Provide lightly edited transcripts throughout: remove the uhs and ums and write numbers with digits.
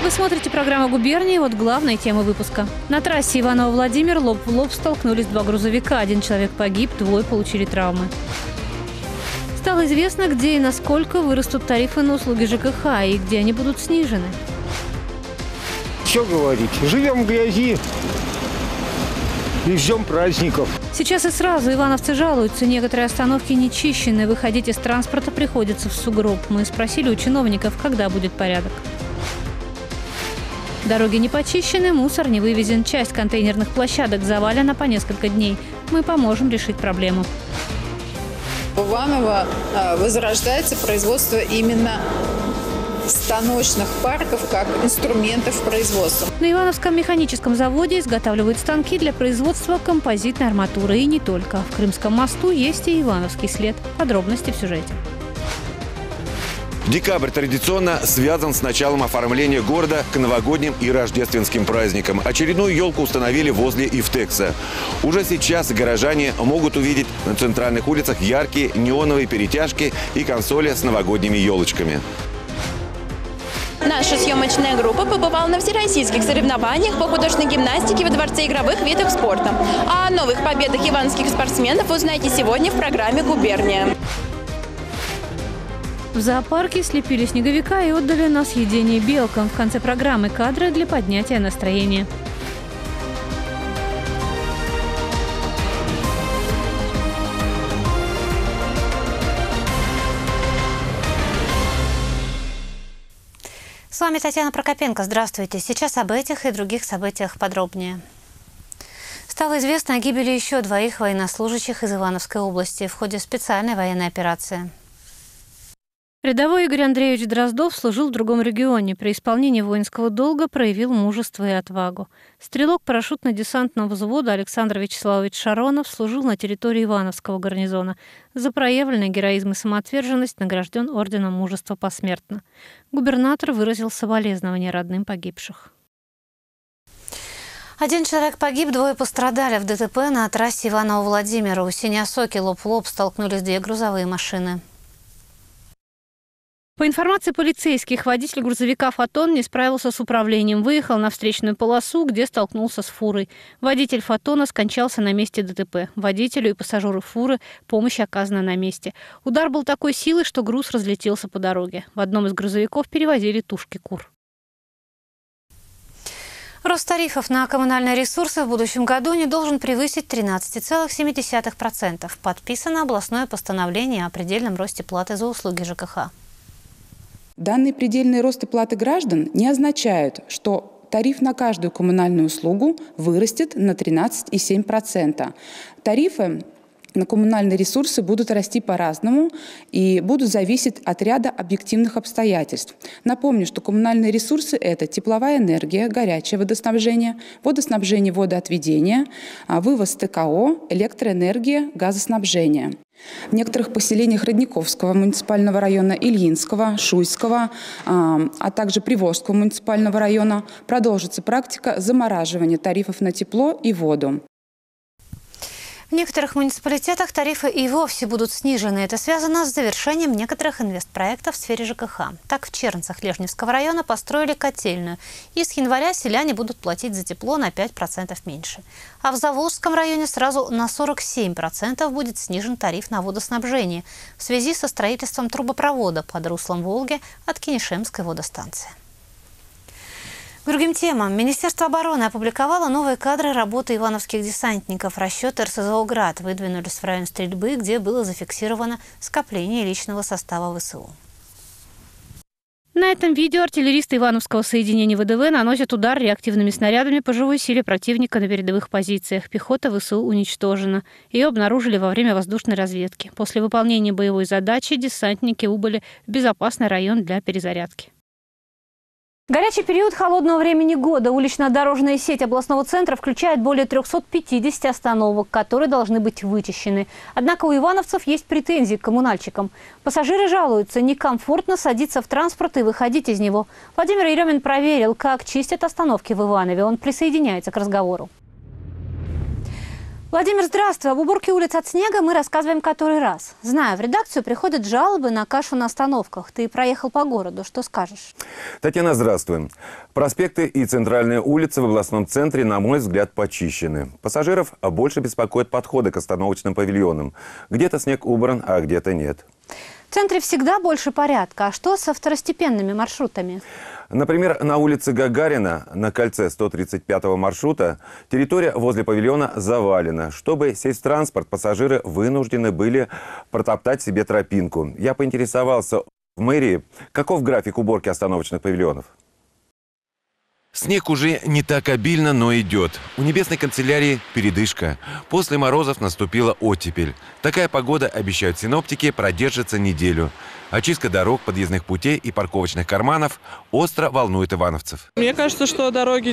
Вы смотрите программу «Губернии». Вот главные темы выпуска. На трассе Иваново-Владимир лоб в лоб столкнулись два грузовика. Один человек погиб, двое получили травмы. Стало известно, где и насколько вырастут тарифы на услуги ЖКХ и где они будут снижены. Что говорить? Живем в грязи и ждем праздников. Сейчас и сразу ивановцы жалуются. Некоторые остановки не чищены. Выходить из транспорта приходится в сугроб. Мы спросили у чиновников, когда будет порядок. Дороги не почищены, мусор не вывезен. Часть контейнерных площадок завалена по несколько дней. Мы поможем решить проблему. В Иваново возрождается производство именно станочных парков как инструментов производства. На Ивановском механическом заводе изготавливают станки для производства композитной арматуры. И не только. В Крымском мосту есть и ивановский след. Подробности в сюжете. Декабрь традиционно связан с началом оформления города к новогодним и рождественским праздникам. Очередную елку установили возле Ивтекса. Уже сейчас горожане могут увидеть на центральных улицах яркие неоновые перетяжки и консоли с новогодними елочками. Наша съемочная группа побывала на всероссийских соревнованиях по художественной гимнастике во Дворце игровых видов спорта. А о новых победах ивановских спортсменов вы узнаете сегодня в программе «Губерния». В зоопарке слепили снеговика и отдали на съедение белкам. В конце программы кадры для поднятия настроения. С вами Татьяна Прокопенко. Здравствуйте. Сейчас об этих и других событиях подробнее. Стало известно о гибели еще двоих военнослужащих из Ивановской области в ходе специальной военной операции. Рядовой Игорь Андреевич Дроздов служил в другом регионе. При исполнении воинского долга проявил мужество и отвагу. Стрелок парашютно-десантного взвода Александр Вячеславович Шаронов служил на территории Ивановского гарнизона. За проявленный героизм и самоотверженность награжден орденом мужества посмертно. Губернатор выразил соболезнования родным погибших. Один человек погиб, двое пострадали в ДТП на трассе Иваново-Владимир. У Синьосоки лоб в лоб столкнулись две грузовые машины. По информации полицейских, водитель грузовика «Фотон» не справился с управлением. Выехал на встречную полосу, где столкнулся с фурой. Водитель «Фотона» скончался на месте ДТП. Водителю и пассажиру фуры помощь оказана на месте. Удар был такой силы, что груз разлетелся по дороге. В одном из грузовиков перевозили тушки кур. Рост тарифов на коммунальные ресурсы в будущем году не должен превысить 13,7%. Подписано областное постановление о предельном росте платы за услуги ЖКХ. Данный предельный рост платы граждан не означает, что тариф на каждую коммунальную услугу вырастет на 13,7%. Тарифы на коммунальные ресурсы будут расти по-разному и будут зависеть от ряда объективных обстоятельств. Напомню, что коммунальные ресурсы – это тепловая энергия, горячее водоснабжение, водоотведение, вывоз ТКО, электроэнергия, газоснабжение. В некоторых поселениях Родниковского муниципального района, Ильинского, Шуйского, а также Приволжского муниципального района продолжится практика замораживания тарифов на тепло и воду. В некоторых муниципалитетах тарифы и вовсе будут снижены. Это связано с завершением некоторых инвестпроектов в сфере ЖКХ. Так, в Чернцах Лежневского района построили котельную. И с января селяне будут платить за тепло на 5% меньше. А в Заволжском районе сразу на 47% будет снижен тариф на водоснабжение в связи со строительством трубопровода под руслом Волги от Кенешемской водостанции. К другим темам. Министерство обороны опубликовало новые кадры работы ивановских десантников. Расчеты РСЗО «Град» выдвинулись в район стрельбы, где было зафиксировано скопление личного состава ВСУ. На этом видео артиллеристы Ивановского соединения ВДВ наносят удар реактивными снарядами по живой силе противника на передовых позициях. Пехота ВСУ уничтожена. Ее обнаружили во время воздушной разведки. После выполнения боевой задачи десантники убыли в безопасный район для перезарядки. Горячий период холодного времени года. Улично-дорожная сеть областного центра включает более 350 остановок, которые должны быть вычищены. Однако у ивановцев есть претензии к коммунальщикам. Пассажиры жалуются, некомфортно садиться в транспорт и выходить из него. Владимир Еремин проверил, как чистят остановки в Иванове. Он присоединяется к разговору. Владимир, здравствуй. Об уборке улиц от снега мы рассказываем который раз. Знаю, в редакцию приходят жалобы на кашу на остановках. Ты проехал по городу. Что скажешь? Татьяна, здравствуй. Проспекты и центральные улицы в областном центре, на мой взгляд, почищены. Пассажиров больше беспокоят подходы к остановочным павильонам. Где-то снег убран, а где-то нет. В центре всегда больше порядка. А что со второстепенными маршрутами? Например, на улице Гагарина, на кольце 135-го маршрута, территория возле павильона завалена. Чтобы сесть в транспорт, пассажиры вынуждены были протоптать себе тропинку. Я поинтересовался в мэрии, каков график уборки остановочных павильонов. Снег уже не так обильно, но идет. У небесной канцелярии передышка. После морозов наступила оттепель. Такая погода, обещают синоптики, продержится неделю. Очистка дорог, подъездных путей и парковочных карманов остро волнует ивановцев. Мне кажется, что дороги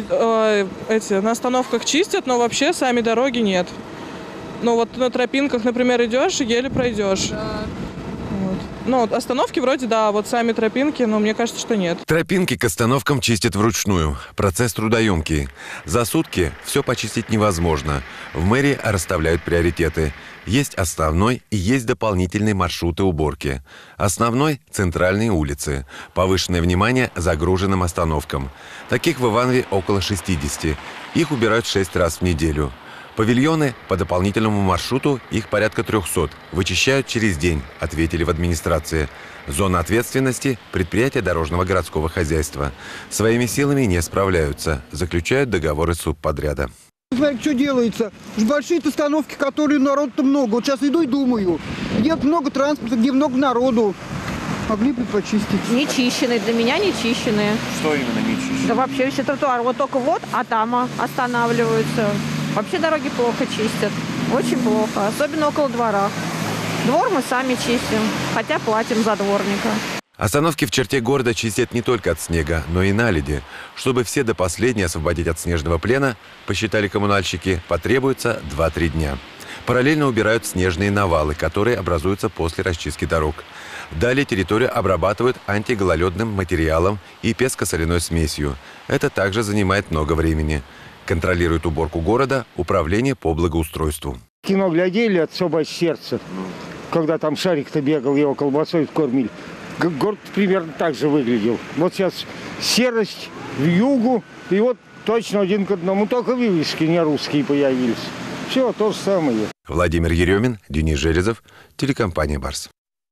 на остановках чистят, но вообще сами дороги нет. Ну вот на тропинках, например, идешь, еле пройдешь. Вот. Ну, остановки вроде да, вот сами тропинки, но мне кажется, что нет. Тропинки к остановкам чистят вручную. Процесс трудоемкий. За сутки все почистить невозможно. В мэрии расставляют приоритеты. Есть основной и есть дополнительные маршруты уборки. Основной – центральные улицы. Повышенное внимание загруженным остановкам. Таких в Иванове около 60. Их убирают 6 раз в неделю. Павильоны по дополнительному маршруту, их порядка 300. Вычищают через день, ответили в администрации. Зона ответственности – предприятия дорожного городского хозяйства. Своими силами не справляются. Заключают договоры субподряда. Знаете, что делается? Большие остановки, которые народу-то много. Вот сейчас иду и думаю, где много транспорта, где много народу. Могли бы почистить. Не чищенные, для меня не чищенные. Что именно не чищенные? Да вообще весь тротуар. Вот только вот, а там останавливаются. Вообще дороги плохо чистят. Очень плохо. Особенно около двора. Двор мы сами чистим, хотя платим за дворника. Остановки в черте города чистят не только от снега, но и наледи. Чтобы все до последнего освободить от снежного плена, посчитали коммунальщики, потребуется 2-3 дня. Параллельно убирают снежные навалы, которые образуются после расчистки дорог. Далее территорию обрабатывают антигололедным материалом и песко-соляной смесью. Это также занимает много времени. Контролирует уборку города Управление по благоустройству. Кино глядели от «Собачье сердце», когда там Шарик-то бегал, его колбасой кормили. Город примерно так же выглядел. Вот сейчас серость, вьюгу, и вот точно один к одному, только вывески не русские появились. Все то же самое. Владимир Еремин, Денис Железов, телекомпания «Барс».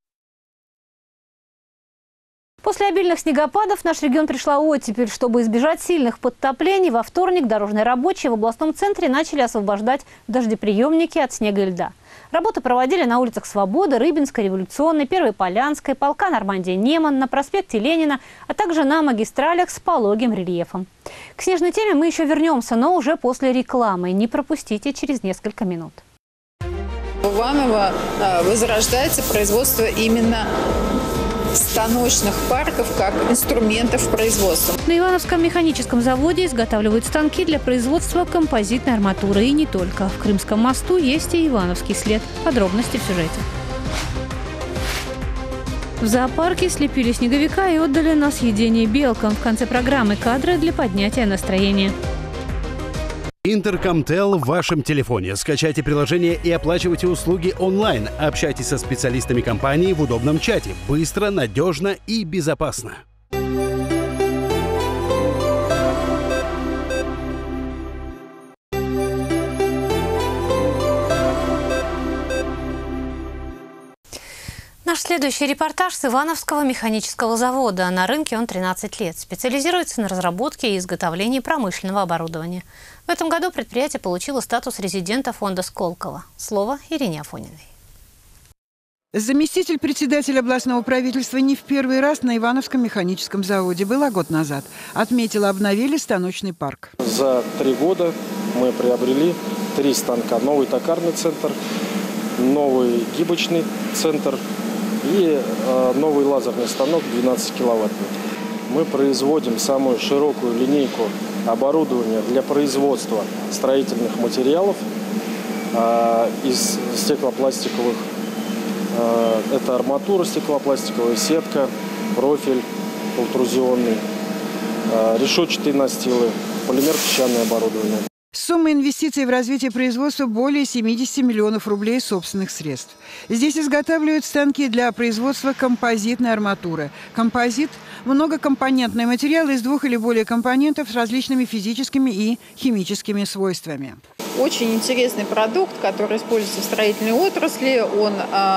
После обильных снегопадов в наш регион пришла оттепель. Чтобы избежать сильных подтоплений, во вторник дорожные рабочие в областном центре начали освобождать дождеприемники от снега и льда. Работы проводили на улицах Свободы, Рыбинской, Революционной, Первой Полянской, полка Нормандия-Неман, на проспекте Ленина, а также на магистралях с пологим рельефом. К снежной теме мы еще вернемся, но уже после рекламы. Не пропустите через несколько минут. В Иваново возрождается производство именно станочных парков как инструментов производства. На Ивановском механическом заводе изготавливают станки для производства композитной арматуры. И не только. В Крымском мосту есть и ивановский след. Подробности в сюжете. В зоопарке слепили снеговика и отдали на съедение белкам. В конце программы кадры для поднятия настроения. Интеркомтел в вашем телефоне. Скачайте приложение и оплачивайте услуги онлайн. Общайтесь со специалистами компании в удобном чате. Быстро, надежно и безопасно. Наш следующий репортаж с Ивановского механического завода. На рынке он 13 лет. Специализируется на разработке и изготовлении промышленного оборудования. В этом году предприятие получило статус резидента фонда Сколково. Слово Ирине Афониной. Заместитель председателя областного правительства не в первый раз на Ивановском механическом заводе. Была год назад. Отметила, обновили станочный парк. За 3 года мы приобрели 3 станка. Новый токарный центр, новый гибочный центр и новый лазерный станок 12 киловаттный. Мы производим самую широкую линейку оборудования для производства строительных материалов из стеклопластиковых. Это арматура стеклопластиковая, сетка, профиль пультрузионный, решетчатые настилы, полимер-песчаное оборудование. Сумма инвестиций в развитие производства более 70 миллионов рублей собственных средств. Здесь изготавливают станки для производства композитной арматуры. Композит – многокомпонентный материал из 2 или более компонентов с различными физическими и химическими свойствами. Очень интересный продукт, который используется в строительной отрасли. Он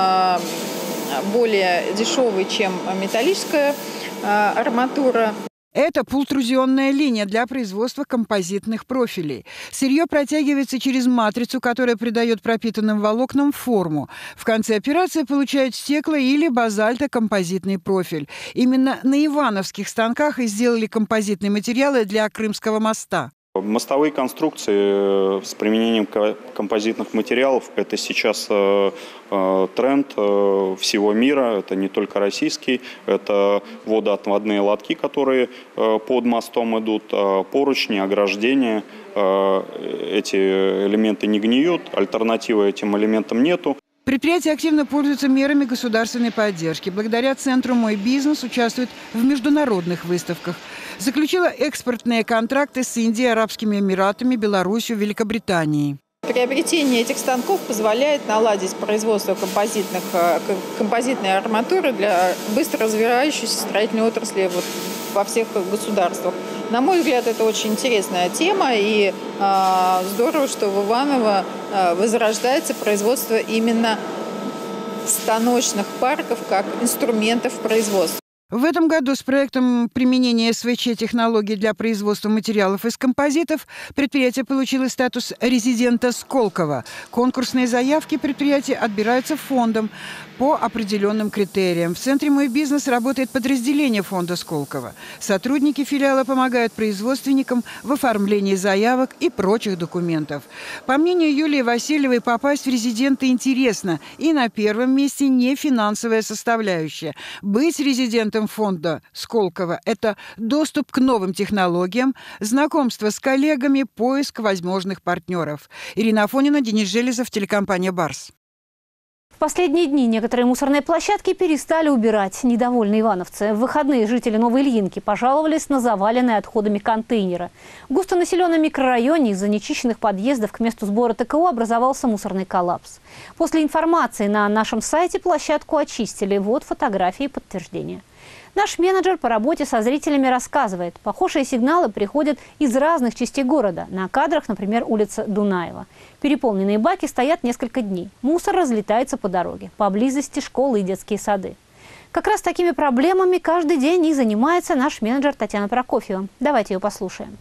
более дешевый, чем металлическая арматура. Это пультрузионная линия для производства композитных профилей. Сырье протягивается через матрицу, которая придает пропитанным волокнам форму. В конце операции получают стекло- или базальтокомпозитный профиль. Именно на ивановских станках и сделали композитные материалы для Крымского моста. Мостовые конструкции с применением композитных материалов – это сейчас тренд всего мира, это не только российский, это водоотводные лотки, которые под мостом идут, поручни, ограждения. Эти элементы не гниют, альтернативы этим элементам нету. Предприятие активно пользуется мерами государственной поддержки. Благодаря центру «Мой бизнес» участвует в международных выставках. Заключила экспортные контракты с Индией, Арабскими Эмиратами, Беларусью, Великобританией. Приобретение этих станков позволяет наладить производство композитной арматуры для быстро развивающейся строительной отрасли во всех государствах. На мой взгляд, это очень интересная тема, и здорово, что в Иваново возрождается производство именно станочных парков как инструментов производства. В этом году с проектом применения СВЧ-технологий для производства материалов из композитов предприятие получило статус резидента Сколково. Конкурсные заявки предприятия отбираются фондом по определенным критериям. В центре «Мой бизнес» работает подразделение фонда Сколково. Сотрудники филиала помогают производственникам в оформлении заявок и прочих документов. По мнению Юлии Васильевой, попасть в резиденты интересно. И на первом месте не финансовая составляющая. Быть резидентом фонда Сколково – это доступ к новым технологиям, знакомство с коллегами, поиск возможных партнеров. Ирина Афонина, Денис Железов, телекомпания «Барс». В последние дни некоторые мусорные площадки перестали убирать. Недовольные ивановцы. В выходные жители Новой Ильинки пожаловались на заваленные отходами контейнеры. В густонаселенном микрорайоне из-за нечищенных подъездов к месту сбора ТКО образовался мусорный коллапс. После информации на нашем сайте площадку очистили. Вот фотографии и подтверждения. Наш менеджер по работе со зрителями рассказывает, похожие сигналы приходят из разных частей города. На кадрах, например, улица Дунаева. Переполненные баки стоят несколько дней. Мусор разлетается по дороге. Поблизости школы и детские сады. Как раз такими проблемами каждый день и занимается наш менеджер Татьяна Прокофьева. Давайте ее послушаем.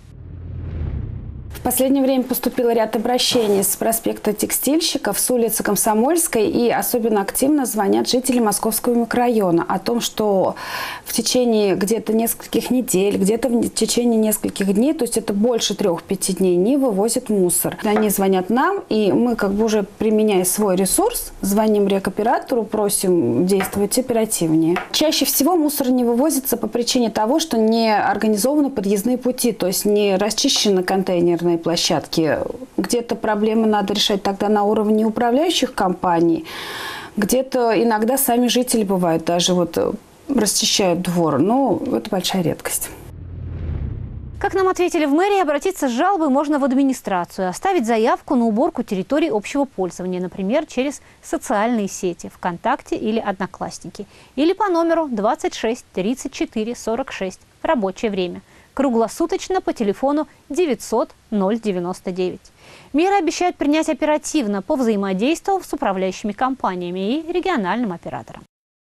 В последнее время поступил ряд обращений с проспекта Текстильщиков, с улицы Комсомольской, и особенно активно звонят жители Московского микрорайона о том, что в течение где-то нескольких недель, где-то в течение нескольких дней, то есть это больше 3-5 дней, не вывозят мусор. Они звонят нам, и мы уже применяя свой ресурс, звоним рекоператору, просим действовать оперативнее. Чаще всего мусор не вывозится по причине того, что не организованы подъездные пути, то есть не расчищены контейнерные площадки. Где-то проблемы надо решать тогда на уровне управляющих компаний. Где-то иногда сами жители бывают, даже расчищают двор. Но это большая редкость. Как нам ответили в мэрии, обратиться с жалобой можно в администрацию, оставить заявку на уборку территорий общего пользования, например, через социальные сети ВКонтакте или Одноклассники, или по номеру 26 34 46 в рабочее время. Круглосуточно по телефону 900 099. Меры обещают принять оперативно, повзаимодействовав с управляющими компаниями и региональным оператором.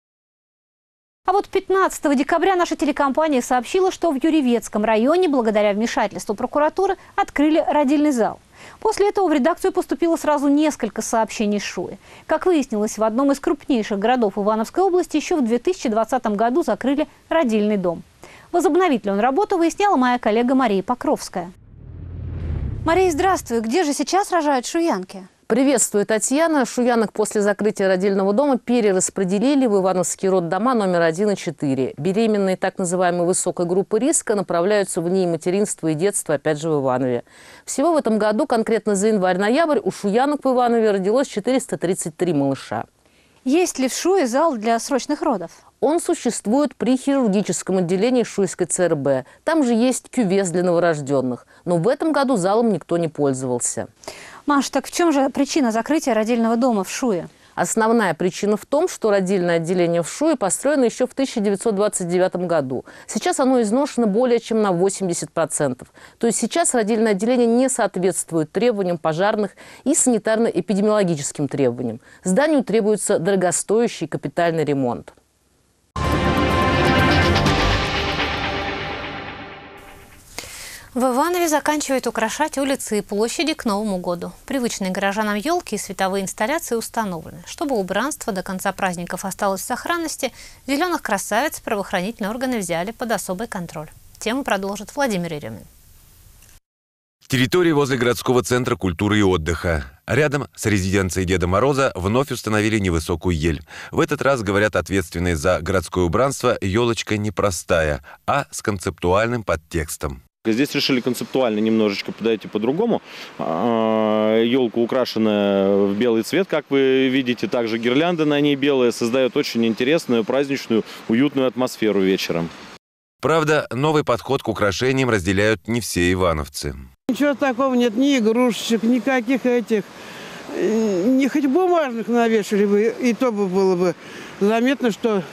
А вот 15 декабря наша телекомпания сообщила, что в Юрьевецком районе, благодаря вмешательству прокуратуры, открыли родильный зал. После этого в редакцию поступило сразу несколько сообщений с Шуи. Как выяснилось, в одном из крупнейших городов Ивановской области еще в 2020 году закрыли родильный дом. Возобновит ли он работу, выясняла моя коллега Мария Покровская. Мария, здравствуй. Где же сейчас рожают шуянки? Приветствую, Татьяна. Шуянок после закрытия родильного дома перераспределили в ивановские роддома номер 1 и 4. Беременные так называемой высокой группы риска направляются в НИИ материнства и детства, опять же, в Иванове. Всего в этом году, конкретно за январь-ноябрь, у шуянок в Иванове родилось 433 малыша. Есть ли в Шуе зал для срочных родов? Он существует при хирургическом отделении Шуйской ЦРБ. Там же есть кювез для новорожденных. Но в этом году залом никто не пользовался. Маш, так в чем же причина закрытия родильного дома в Шуе? Основная причина в том, что родильное отделение в Шуе построено еще в 1929 году. Сейчас оно изношено более чем на 80%. То есть сейчас родильное отделение не соответствует требованиям пожарных и санитарно-эпидемиологическим требованиям. Зданию требуется дорогостоящий капитальный ремонт. В Иванове заканчивают украшать улицы и площади к Новому году. Привычные горожанам елки и световые инсталляции установлены. Чтобы убранство до конца праздников осталось в сохранности, зеленых красавиц правоохранительные органы взяли под особый контроль. Тему продолжит Владимир Еремин. Территории возле городского центра культуры и отдыха. Рядом с резиденцией Деда Мороза вновь установили невысокую ель. В этот раз, говорят ответственные за городское убранство, елочка не простая, а с концептуальным подтекстом. Здесь решили концептуально немножечко подойти по-другому. Елка украшена в белый цвет, как вы видите. Также гирлянда на ней белая создает очень интересную, праздничную, уютную атмосферу вечером. Правда, новый подход к украшениям разделяют не все ивановцы. Ничего такого нет, ни игрушечек, никаких этих. Не хоть бумажных навешали бы, и то бы было бы заметно, что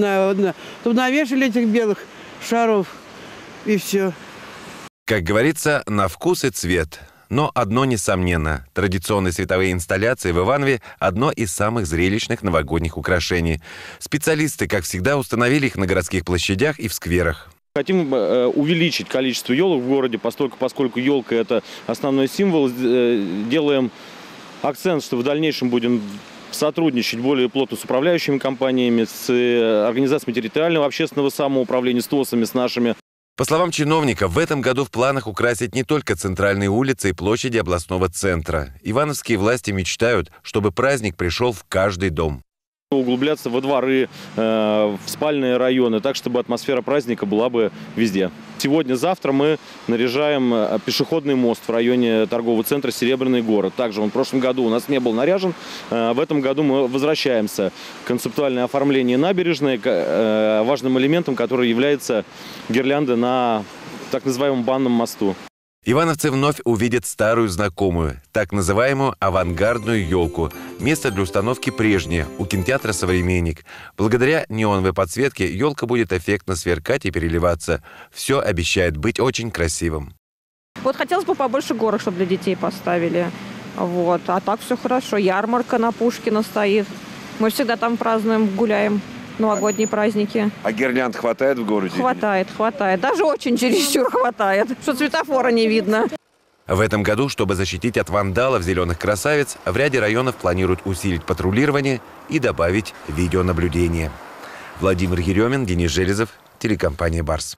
навешали этих белых шаров, и все. Как говорится, на вкус и цвет. Но одно несомненно. Традиционные световые инсталляции в Иванове – одно из самых зрелищных новогодних украшений. Специалисты, как всегда, установили их на городских площадях и в скверах. Хотим увеличить количество елок в городе, поскольку елка – это основной символ. Делаем акцент, что в дальнейшем будем сотрудничать более плотно с управляющими компаниями, с организациями территориального общественного самоуправления, с ТОСами, с нашими. По словам чиновников, в этом году в планах украсить не только центральные улицы и площади областного центра. Ивановские власти мечтают, чтобы праздник пришел в каждый дом. Углубляться во дворы, в спальные районы, так, чтобы атмосфера праздника была бы везде. Сегодня-завтра мы наряжаем пешеходный мост в районе торгового центра «Серебряный город». Также он в прошлом году у нас не был наряжен. В этом году мы возвращаемся. Концептуальное оформление набережной, важным элементом, который является гирлянда на так называемом банном мосту. Ивановцы вновь увидят старую знакомую, так называемую авангардную елку. Место для установки прежнее, у кинотеатра «Современник». Благодаря неоновой подсветке елка будет эффектно сверкать и переливаться. Все обещает быть очень красивым. Вот хотелось бы побольше горок, чтобы для детей поставили. Вот. А так все хорошо. Ярмарка на Пушкина стоит. Мы всегда там празднуем, гуляем. Новогодние праздники. А гирлянд хватает в городе? Хватает. Даже очень чересчур хватает, что светофора не видно. В этом году, чтобы защитить от вандалов зеленых красавиц, в ряде районов планируют усилить патрулирование и добавить видеонаблюдение. Владимир Еремин, Денис Железов, телекомпания «Барс».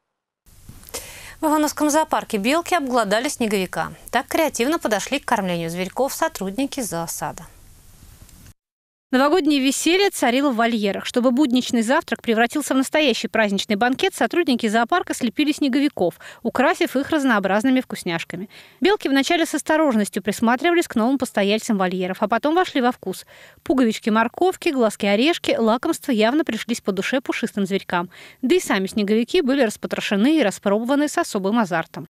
В Ивановском зоопарке белки обглодали снеговика. Так креативно подошли к кормлению зверьков сотрудники зоосада. Новогоднее веселье царило в вольерах. Чтобы будничный завтрак превратился в настоящий праздничный банкет, сотрудники зоопарка слепили снеговиков, украсив их разнообразными вкусняшками. Белки вначале с осторожностью присматривались к новым постояльцам вольеров, а потом вошли во вкус. Пуговички морковки, глазки орешки, лакомства явно пришлись по душе пушистым зверькам. Да и сами снеговики были распотрошены и распробованы с особым азартом.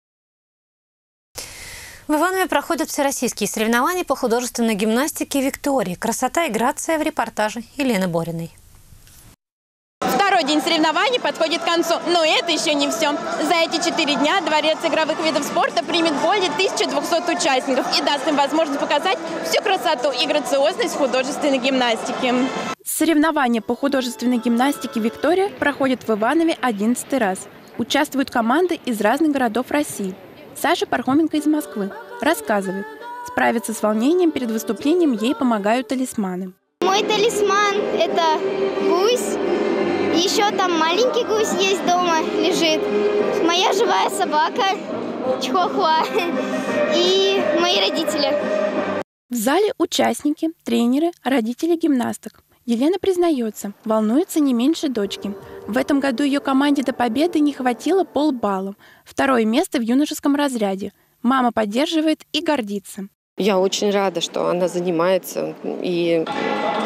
В Иванове проходят всероссийские соревнования по художественной гимнастике «Виктории». Красота и грация в репортаже Елены Бориной. Второй день соревнований подходит к концу, но это еще не все. За эти 4 дня Дворец игровых видов спорта примет более 1200 участников и даст им возможность показать всю красоту и грациозность художественной гимнастики. Соревнования по художественной гимнастике «Виктория» проходят в Иванове 11-й раз. Участвуют команды из разных городов России. Саша Пархоменко из Москвы рассказывает. Справиться с волнением перед выступлением ей помогают талисманы. Мой талисман – это гусь. Еще там маленький гусь есть дома, лежит. Моя живая собака, Чихуахуа, и мои родители. В зале участники, тренеры, родители гимнасток. Елена признается, волнуется не меньше дочки. В этом году ее команде до победы не хватило полбалла. 2-е место в юношеском разряде. Мама поддерживает и гордится. Я очень рада, что она занимается. И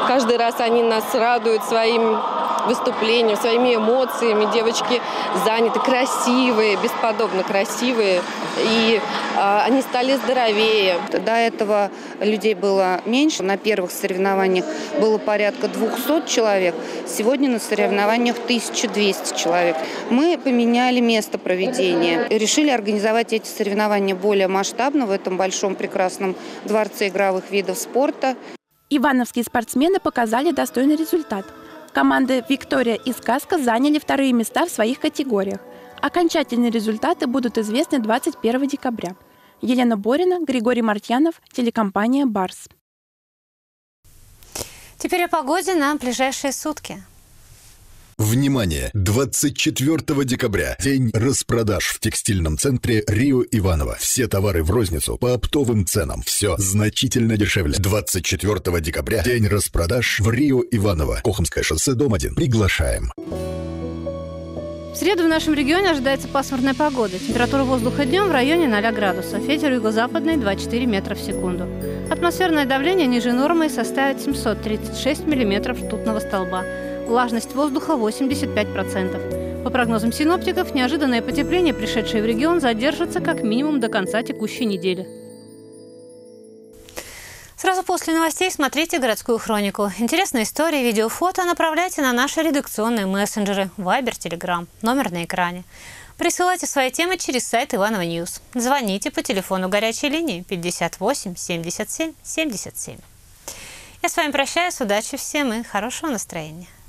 Каждый раз они нас радуют своим выступлением, своими эмоциями. Девочки заняты, красивые, бесподобно красивые. И они стали здоровее. До этого людей было меньше. На первых соревнованиях было порядка 200 человек. Сегодня на соревнованиях 1200 человек. Мы поменяли место проведения. Решили организовать эти соревнования более масштабно в этом большом прекрасном дворце игровых видов спорта. Ивановские спортсмены показали достойный результат. Команды «Виктория» и «Сказка» заняли вторые места в своих категориях. Окончательные результаты будут известны 21 декабря. Елена Борина, Григорий Мартьянов, телекомпания «Барс». Теперь о погоде на ближайшие сутки. Внимание! 24 декабря. День распродаж в текстильном центре Рио Иваново. Все товары в розницу по оптовым ценам. Все значительно дешевле. 24 декабря. День распродаж в Рио Иваново. Кохомское шоссе, дом 1. Приглашаем. В среду в нашем регионе ожидается пасмурная погода. Температура воздуха днем в районе 0 градусов. Ветер юго-западный 2,4 метра в секунду. Атмосферное давление ниже нормы составит 736 миллиметров ртутного столба. Влажность воздуха 85%. По прогнозам синоптиков, неожиданное потепление, пришедшее в регион, задержится как минимум до конца текущей недели. Сразу после новостей смотрите «Городскую хронику». Интересные истории, видео, фото направляйте на наши редакционные мессенджеры Viber, Telegram, номер на экране. Присылайте свои темы через сайт Иваново Ньюс. Звоните по телефону горячей линии 58 77 77. Я с вами прощаюсь, удачи всем и хорошего настроения.